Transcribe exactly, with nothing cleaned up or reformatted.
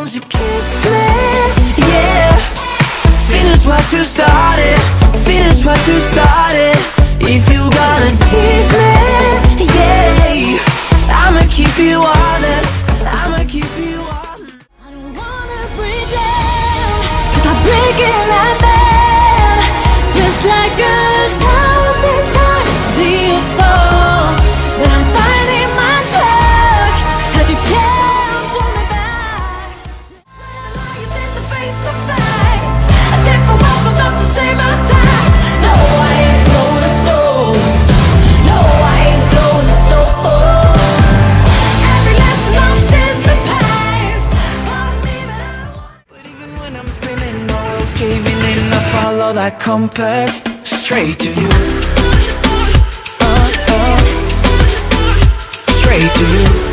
Won't you kiss me? Yeah. Finish what you started. Finish what you started. If you gonna tease me, yeah, I'ma keep you honest. I'ma keep you honest. I don't wanna break down, 'cause I'm breaking that bed, just like a thousand times before. But I'm finding my track, as you can't pull me back. You set the face of facts, a different world about to save my time. No, I ain't throwing the stones. No, I ain't throwing the stones. Every lesson lost in the past. Part of me, but I don't want. But even when I'm spinning, my world's caving in. I follow that compass straight to you. Uh, uh, straight to you.